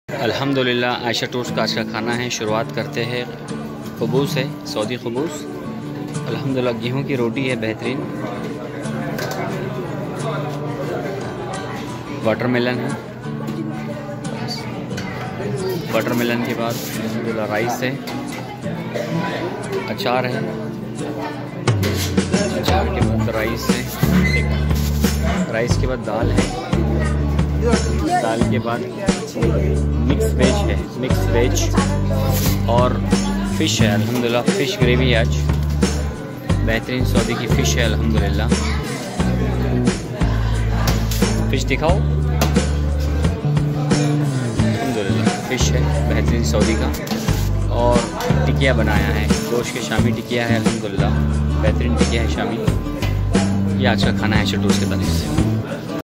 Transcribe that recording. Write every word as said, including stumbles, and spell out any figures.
अल्हम्दुलिल्लाह आयशा टूर्स का आज का खाना है। शुरुआत करते हैं। खबूस है, सऊदी खबूस। अल्हम्दुलिल्लाह गेहूं की रोटी है बेहतरीन। वाटरमेलन है। वाटरमेलन के बाद अल्हम्दुलिल्लाह राइस है, अचार है, अचार के बाद राइस है, राइस के बाद दाल है, दाल के बाद मिक्स वेज है, मिक्स वेज और फ़िश है। अल्हम्दुलिल्लाह फ़िश ग्रेवी आज बेहतरीन सऊदी की फ़िश है। अल्हम्दुलिल्लाह फ़िश दिखाओ। अल्हम्दुलिल्लाह फ़िश है बेहतरीन सऊदी का। और टिकिया बनाया है, गोश्त के शामी टिकिया है। अल्हम्दुलिल्लाह बेहतरीन टिकिया है शामी। ये आज का खाना है आयशा टूर्स के तरफ से।